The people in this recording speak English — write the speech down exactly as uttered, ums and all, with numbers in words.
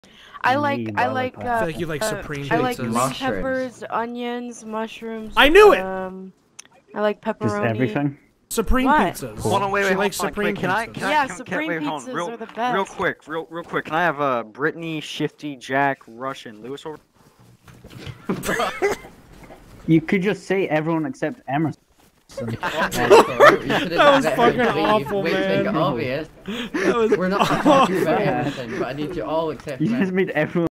I like I like I uh, feel like you like uh, supreme I like pizzas. green Mushrooms. peppers, onions, mushrooms. I knew it! Um, I like pepperoni. Just everything? Supreme What? pizzas. Hold on, wait, wait, She hold likes on. supreme Wait, can I, pizzas. can I, Yeah, can, supreme can, wait, hold on. pizzas Real, are the best. real quick, real, real quick. Can I have uh, Brittany, Shifty, Jack, Rush, and Lewis over? You could just say everyone except Emerson. That was fucking awful, Wait, man. make it obvious. That was We're not talking about Emerson, but I need you all except You for just made everyone